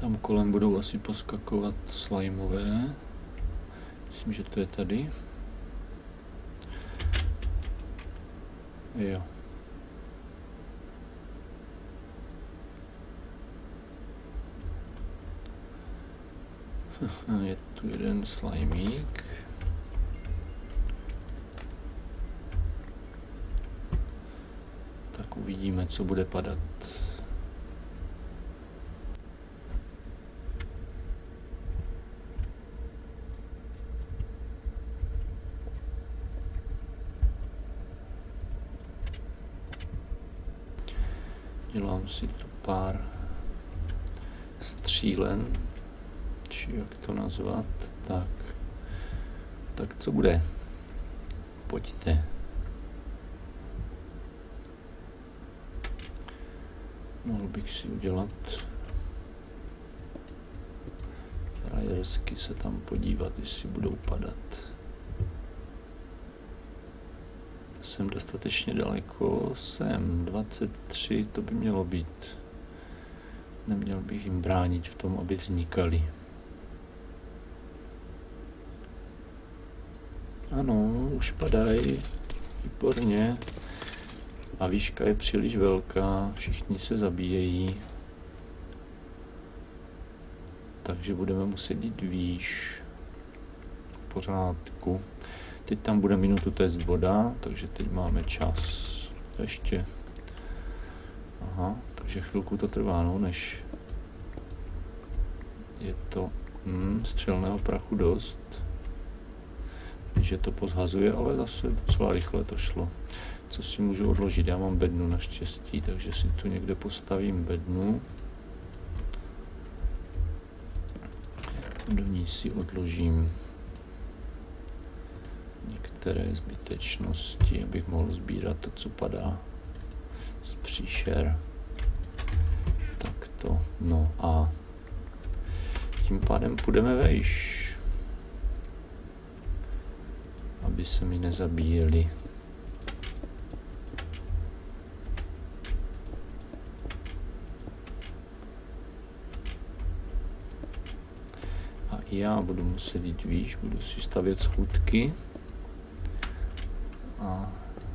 Tam kolem budou asi poskakovat slimeové. Myslím, že to je tady. Jo. Je tu jeden slimík. Tak uvidíme, co bude padat. Dělám si tu pár střílen, či jak to nazvat, tak co bude? Pojďte. Mohl bych si udělat frajersky se tam podívat, jestli budou padat. Jsem dostatečně daleko, jsem 23, to by mělo být. Neměl bych jim bránit v tom, aby vznikaly. Ano, už padají, výborně. A výška je příliš velká, všichni se zabíjejí. Takže budeme muset jít výš. V pořádku. Teď tam bude minutu téct voda, takže teď máme čas. Ještě. Aha, takže chvilku to trvá, no, než je to střelného prachu dost. Že to pozhazuje, ale zase docela rychle to šlo. Co si můžu odložit? Já mám bednu naštěstí, takže si tu někde postavím bednu. Do ní si odložím některé zbytečnosti, abych mohl sbírat to, co padá z příšer. Tak to, no a tím pádem půjdeme vejš, aby se mi nezabíjeli. A já budu muset jít výš, budu si stavět schůdky. A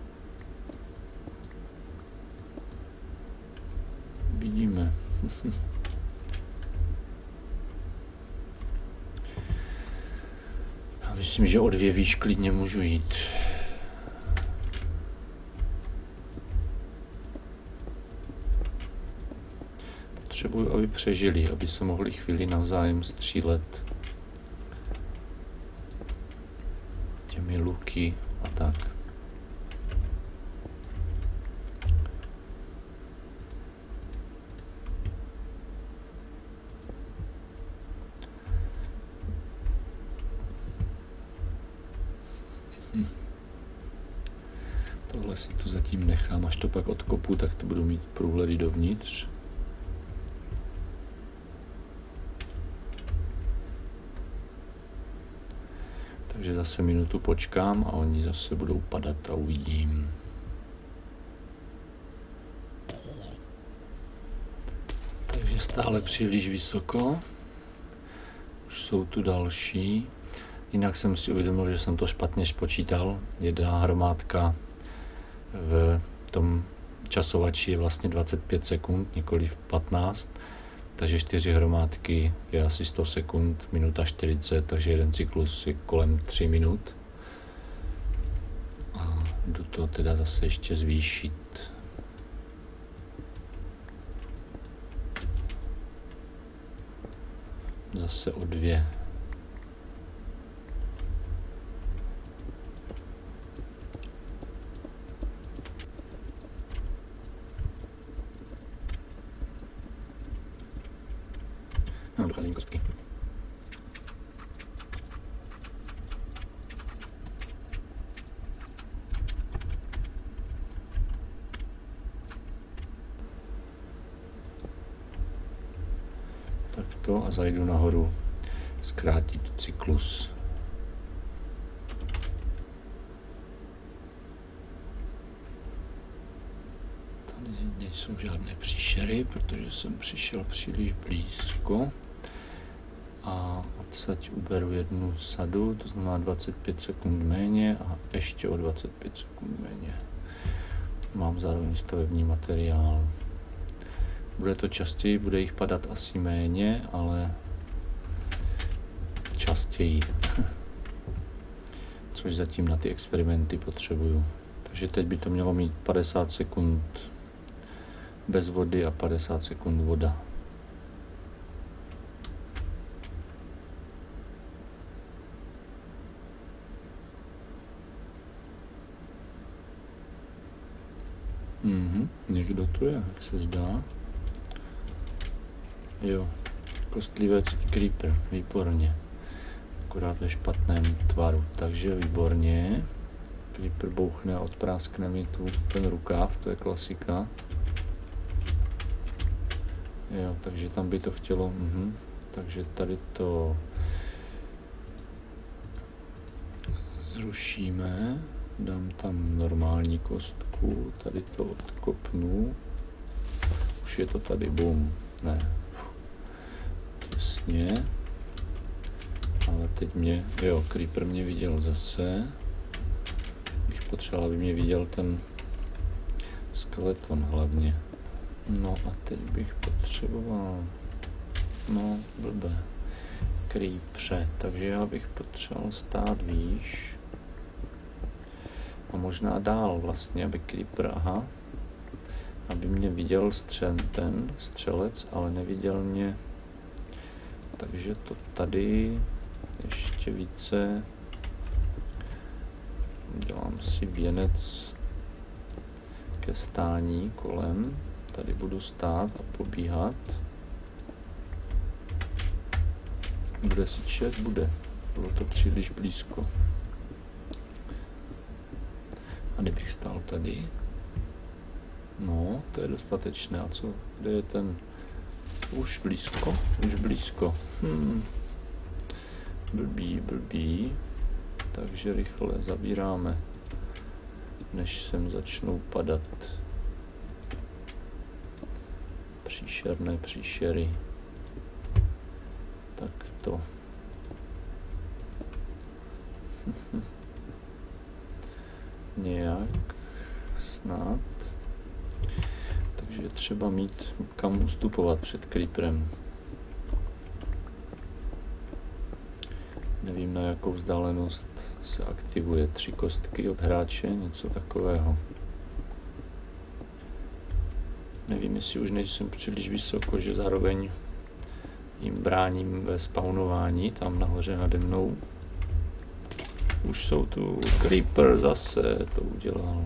vidíme. A myslím, že o 2 výš klidně můžu jít. Potřebuji, aby přežili, aby se mohli chvíli navzájem střílet těmi luky a tak. Tohle si tu zatím nechám, až to pak odkopu, tak to budu mít průhledy dovnitř. Takže zase minutu počkám a oni zase budou padat a uvidím. Takže stále příliš vysoko. Už jsou tu další. Jinak jsem si uvědomil, že jsem to špatně spočítal. Jedna hromádka v tom časovači je vlastně 25 sekund, nikoliv 15. Takže 4 hromádky je asi 100 sekund, minuta 40, takže jeden cyklus je kolem 3 minut. A jdu to teda zase ještě zvýšit. Zase o 2. No, docházejí kostky. Takto a zajdu nahoru zkrátit cyklus. Tady nejsou žádné příšery, protože jsem přišel příliš blízko. A odsaď uberu jednu sadu, to znamená 25 sekund méně a ještě o 25 sekund méně. Mám zároveň stavební materiál. Bude to častěji, bude jich padat asi méně, ale častěji. Což zatím na ty experimenty potřebuju. Takže teď by to mělo mít 50 sekund bez vody a 50 sekund voda. Někdo tu je, jak se zdá. Jo, kostlivec creeper, výborně. Akorát ve špatném tvaru, takže výborně. Creeper bouchne a odpráskne mi tu ten rukáv, to je klasika. Jo, takže tam by to chtělo, takže tady to zrušíme, dám tam normální kostku, tady to odkopnu, už je to tady, bum, ne, těsně, ale teď creeper mě viděl zase, bych potřeboval, aby mě viděl ten skeleton hlavně. No a teď bych potřeboval, blbé, creepře, takže já bych potřeboval stát výš a možná dál vlastně, aby creeper, aby mě viděl ten střelec, ale neviděl mě, takže to tady ještě více, dělám si věnec ke stání kolem. Tady budu stát a pobíhat. Bude syčet? Bude. Bylo to příliš blízko. A kdybych stál tady? No, to je dostatečné. A co? Kde je ten? Už blízko? Už blízko. Blbý. Takže rychle zabíráme, než sem začnou padat příšerné příšery. Tak to. Nějak snad. Takže je třeba mít kam ustupovat před creeperem. Nevím, na jakou vzdálenost se aktivuje 3 kostky od hráče, něco takového. Nevím, jestli už nejsem příliš vysoko, že zároveň jim bráním ve spawnování tam nahoře nade mnou. Už jsou tu, creeper zase to udělal.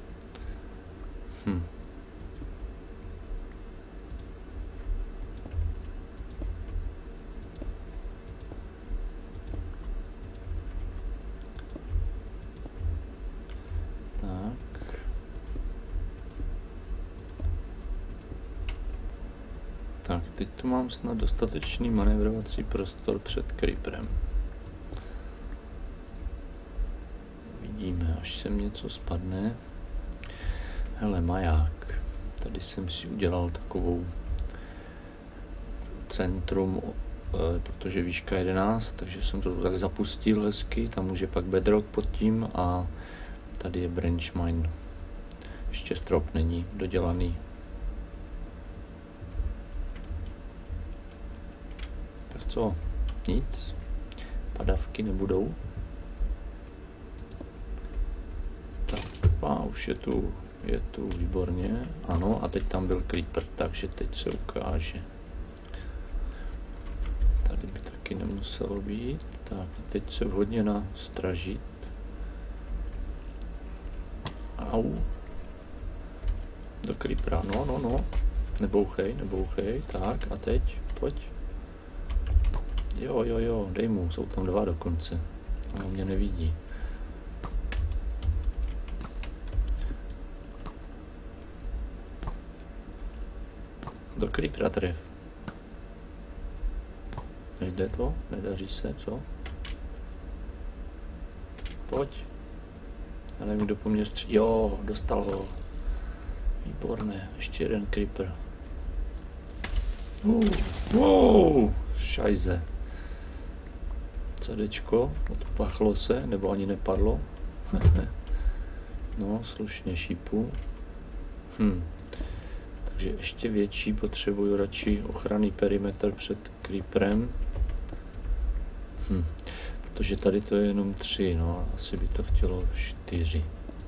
Tak, teď tu mám snad dostatečný manévrovací prostor před creeperem. Vidíme, až sem něco spadne. Hele, maják. Tady jsem si udělal takovou centrum, protože výška 11, takže jsem to tak zapustil hezky. Tam už je pak bedrock pod tím a tady je branch mine. Ještě strop není dodělaný. Co? Nic? Padavky nebudou? Tak, už je tu výborně. Ano, a teď tam byl creeper, takže teď se ukáže. Tady by taky nemuselo být. Tak, a teď se vhodně nastražit. Au. Do creepera, no. Nebouchej, tak, a teď, pojď. Jo, dej mu, jsou tam 2 dokonce. On mě nevidí. Do creepera tref. Nejde to? Nedaří se, co? Pojď. Já nevím, kdo po mně střílí. Jo, dostal ho. Výborné, ještě jeden creeper. Wow, šajze. CDčko, odpachlo se, nebo ani nepadlo. No, slušně šípu. Takže ještě větší, potřebuju radši ochranný perimetr před creeperem. Protože tady to je jenom 3, no asi by to chtělo 4.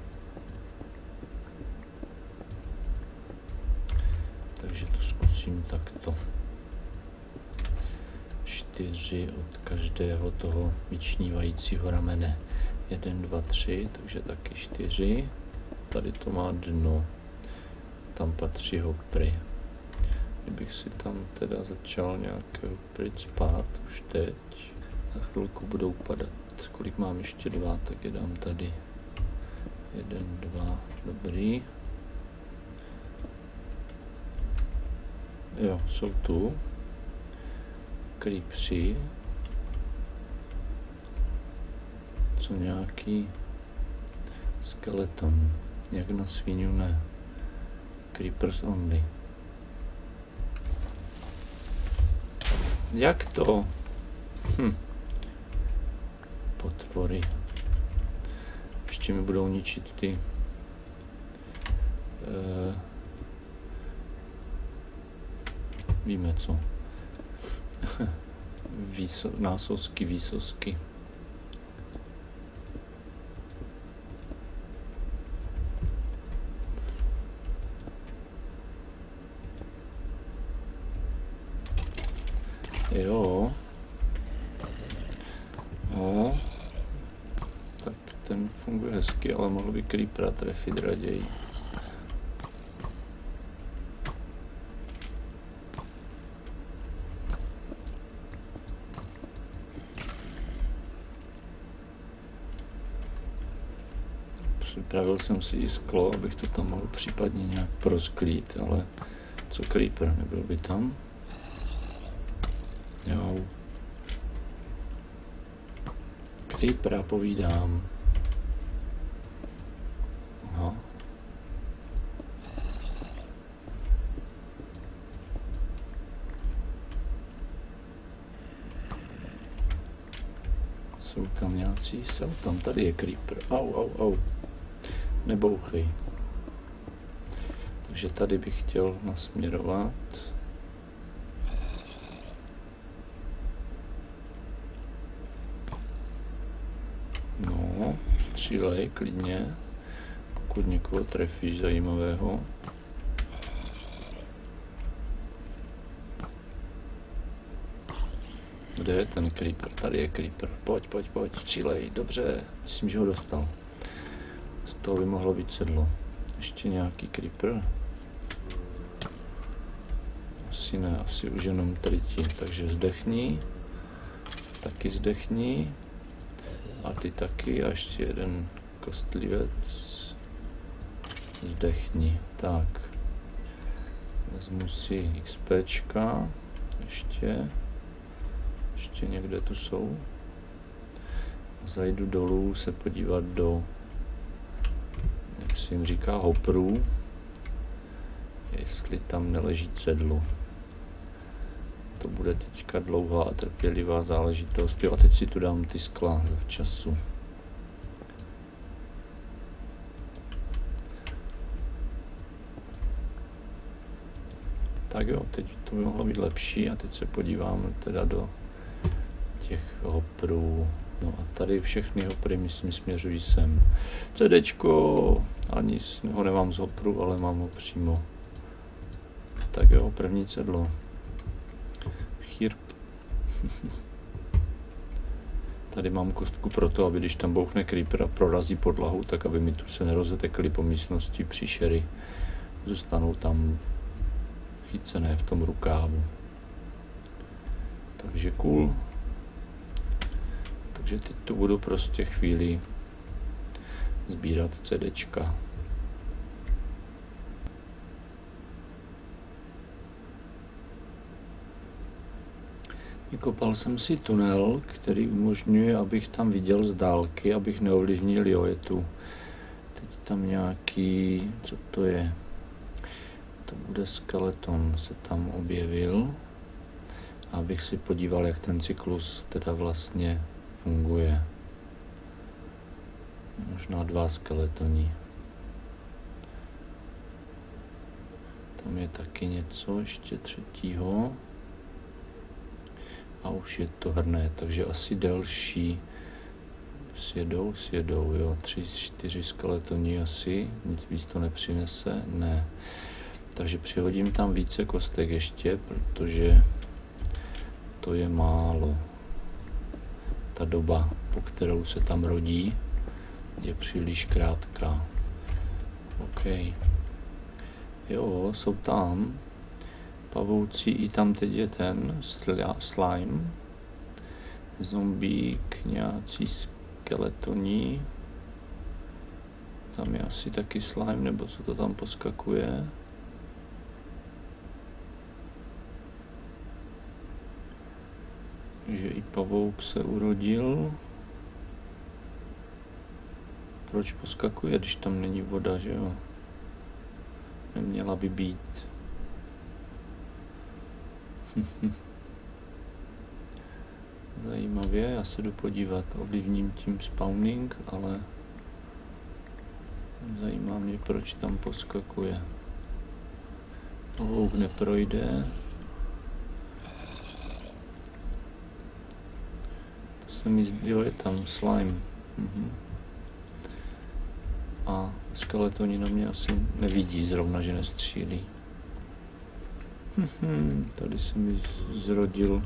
Takže to zkusím takto. 4 od každého toho vyčnívajícího ramene. 1, 2, 3, takže taky 4. Tady to má dno. Tam patří hopry. Kdybych si tam teda začal nějaké hopry spát už teď, za chvilku budou padat. Kolik mám ještě 2, tak je dám tady. 1, 2, dobrý. Jo, jsou tu. Creepři. Co nějaký skeleton. Jak na svíňu ne. Creepers only. Jak to? Potvory. Ještě mi budou ničit ty víme co. Násosky, výsosky. Jo. No. Tak ten funguje hezky, ale mohl by creepera trefit raději. Připravil jsem si i sklo, abych to tam mohl případně nějak prosklít, ale co creeper, nebyl by tam? Jo. Creepera povídám. Aha. Jsou tam nějací? Jsou tam, tady je creeper. Au. Nebouchej. Takže tady bych chtěl nasměrovat. No, střílej klidně, pokud někoho trefíš zajímavého. Kde je ten creeper? Tady je creeper. Pojď, střílej, dobře, myslím, že ho dostal. Z toho by mohlo být sedlo. Ještě nějaký creeper? Asi ne, asi už jenom triti, takže zdechni. Taky zdechni. A ty taky, a ještě jeden kostlivec. Zdechni. Tak. Vezmu si XPčka. Ještě někde tu jsou. Zajdu dolů se podívat do, jak se jim říká, hoprů. Jestli tam neleží sedlo. To bude teďka dlouhá a trpělivá záležitost. Jo, a teď si tu dám ty skla v času. Tak jo, teď to by mohlo být lepší a teď se podívám teda do těch hoprů. No a tady všechny hopry, myslím, směřují sem. CDčko, ani ho nemám z hopru, ale mám ho přímo. Tak jo, první sedlo. Chirp. Tady mám kostku pro to, aby když tam bouchne creeper a prorazí podlahu, tak aby mi tu se nerozetekly po místnosti příšery. Zůstanou tam chycené v tom rukávu. Takže cool. Takže teď tu budu prostě chvíli sbírat CDčka. Vykopal jsem si tunel, který umožňuje, abych tam viděl z dálky, abych neovlivnil joetu. Teď tam nějaký, co to je? To bude skeleton, se tam objevil. Abych si podíval, jak ten cyklus teda vlastně funguje. Možná 2 skeletoni. Tam je taky něco ještě třetího. A už je to hrné, takže asi delší. Sjedou, jo. 3, 4 skeletoni asi. Nic víc to nepřinese, ne. Takže přihodím tam více kostek ještě, protože to je málo. Ta doba, po kterou se tam rodí, je příliš krátká. OK. Jo, jsou tam pavouci, i tam teď je ten slime. Zombík, nějací skeletoni. Tam je asi taky slime, nebo co to tam poskakuje. Takže i pavouk se urodil. Proč poskakuje, když tam není voda, že jo? Neměla by být. Zajímavě, já se jdu podívat, ovlivním tím spawning, ale zajímá mě, proč tam poskakuje. Pavouk neprojde. To se mi zbylo, je tam slime. A skeletoni na mě asi nevidí zrovna, že nestřílí. Tady se mi zrodil.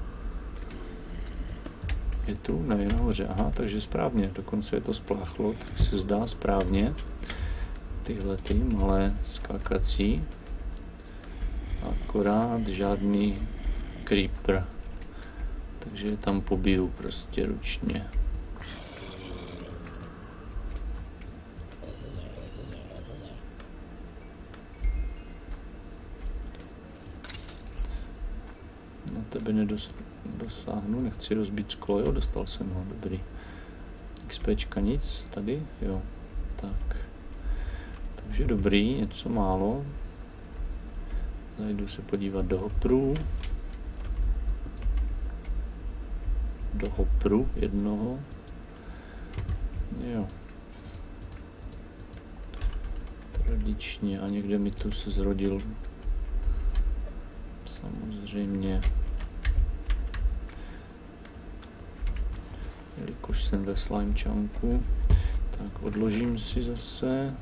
Je tu? Ne, je nahoře. Aha, takže správně. Dokonce je to spláchlo, tak se zdá správně. Tyhle ty malé skákací. Akorát žádný creeper. Takže je tam pobiju prostě ručně. Na tebe nedosáhnu, nechci rozbít sklo, jo, dostal jsem ho, dobrý. XPčka nic, tady, jo, tak. Takže dobrý, něco málo. Zajdu se podívat do hopru. Do hopru jednoho. Jo. Tradičně a někde mi tu se zrodil. Samozřejmě. Jelikož jsem ve slime chunku, tak odložím si zase.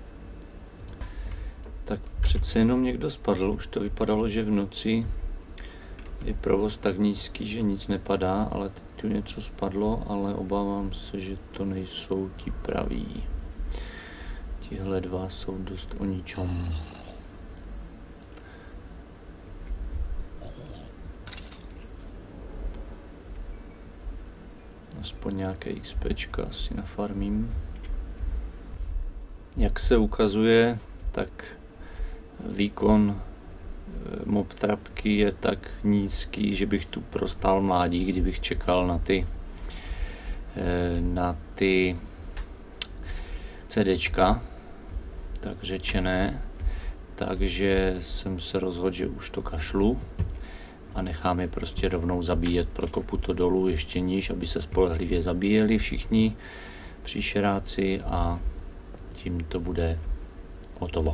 Tak přece jenom někdo spadl, už to vypadalo, že v noci je provoz tak nízký, že nic nepadá, ale teď tu něco spadlo, ale obávám se, že to nejsou ti praví. Tihle dva jsou dost o ničom. Aspoň nějaké XPčka asi nafarmím. Jak se ukazuje, tak výkon mob trapky je tak nízký, že bych tu prostál mládí, kdybych čekal na ty CDčka, tak řečené. Takže jsem se rozhodl, že už to kašlu a nechám je prostě rovnou zabíjet, prokopu to dolů ještě níž, aby se spolehlivě zabíjeli všichni příšeráci a tím to bude hotovo.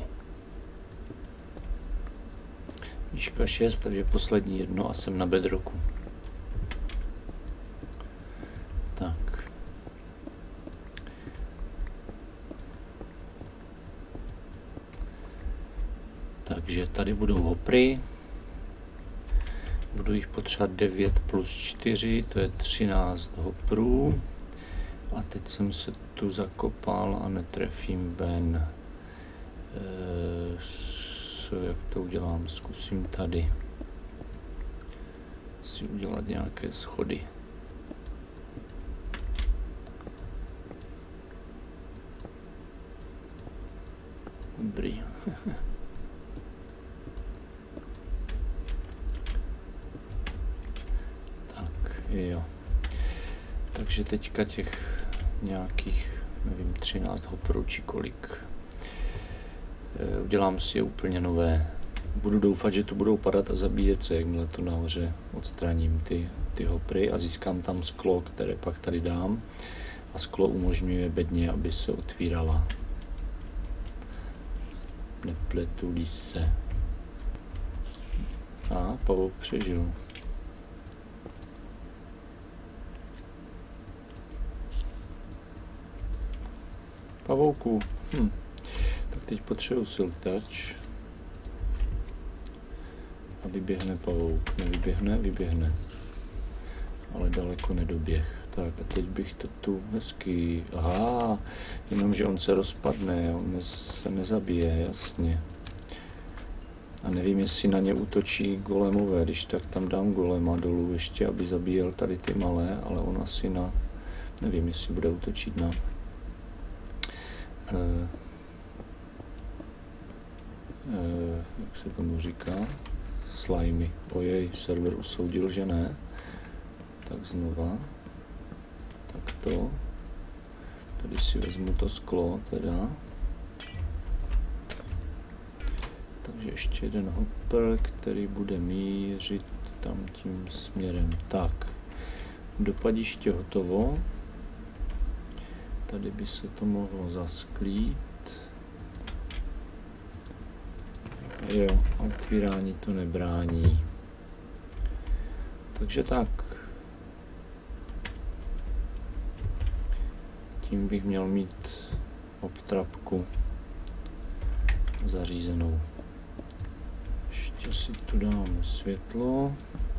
Výška 6, takže poslední jedno a jsem na bedroku. Tak. Takže tady budou hopry. Budu jich potřebovat 9 plus 4, to je 13 hoprů. A teď jsem se tu zakopal a netrefím ven. Jak to udělám? Zkusím tady si udělat nějaké schody. Dobrý. Tak, jo. Takže teďka těch nějakých, nevím, 13 hoprů či kolik. Udělám si je úplně nové. budu doufat, že to budou padat a zabíjet se, jakmile to nahoře odstraním ty hopry a získám tam sklo, které pak tady dám. A sklo umožňuje bedně, aby se otvírala. Nepletu-li se. A pavouk přežil. Pavouku. Tak teď potřebuji silk touch. A vyběhne pavouk. Nevyběhne, vyběhne. Ale daleko nedoběh. Tak a teď bych to tu hezky... Aha, jenomže on se rozpadne, on se nezabije, jasně. A nevím, jestli na ně útočí golemové, když tak tam dám golema dolů ještě, aby zabíjel tady ty malé, ale on asi na... Nevím, jestli bude útočit na... jak se tomu říká? Slimy. Ojej, server usoudil, že ne. Tak znova. Tak to. Tady si vezmu to sklo teda. Takže ještě jeden hopper, který bude mířit tam tím směrem. Tak. Dopadiště hotovo. Tady by se to mohlo zasklít. Jo, otvírání to nebrání. Takže tak. Tím bych měl mít obtrapku zařízenou. Ještě si tu dám světlo.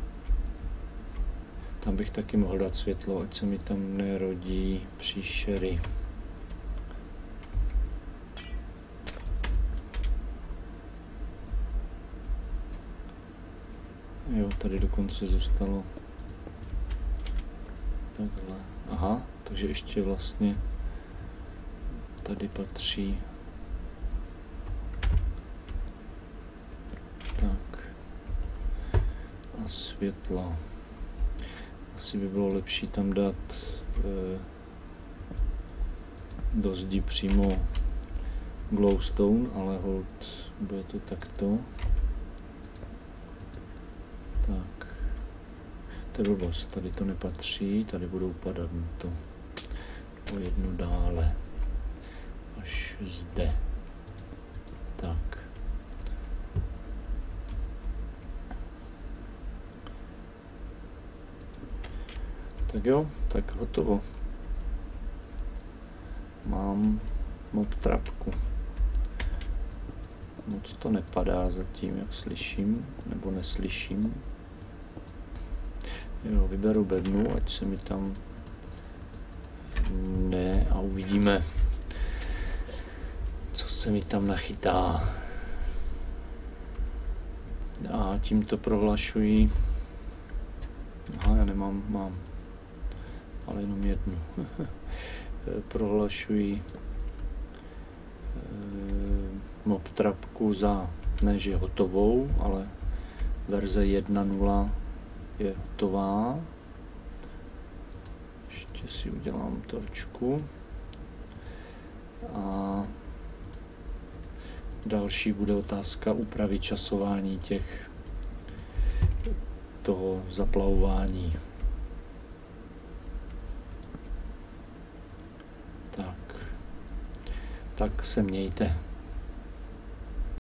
Tam bych taky mohl dát světlo, ať se mi tam nerodí příšery. Jo, tady dokonce zůstalo takhle. Aha, takže ještě vlastně tady patří tak a světlo. Asi by bylo lepší tam dát do zdi přímo glowstone, ale hold, bude to takto. Tak, to je blbost, tady to nepatří, tady budou padat na to o jednu dále, až zde. Tak. Tak jo, tak hotovo. Mám mob trapku. Moc to nepadá zatím, jak slyším, nebo neslyším. Jo, vyberu bednu, ať se mi tam ne a uvidíme, co se mi tam nachytá. A tímto prohlašuji, aha, já mám, ale jenom jednu. Prohlašuji mob trapku za ne že hotovou, ale verze 1.0 je hotová. Ještě si udělám torčku. A další bude otázka úpravy časování toho zaplavování. Tak se mějte.